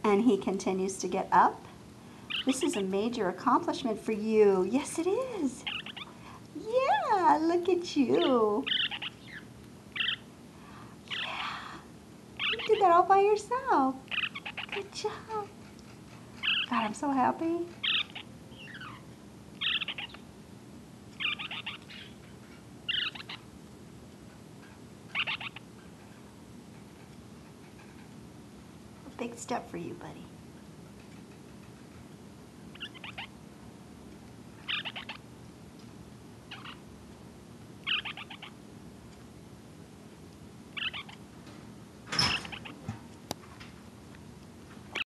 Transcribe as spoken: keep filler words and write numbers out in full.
And he continues to get up. This is a major accomplishment for you. Yes, it is. Yeah, look at you. Yeah, you did that all by yourself. Good job. God, I'm so happy. A big step for you, buddy.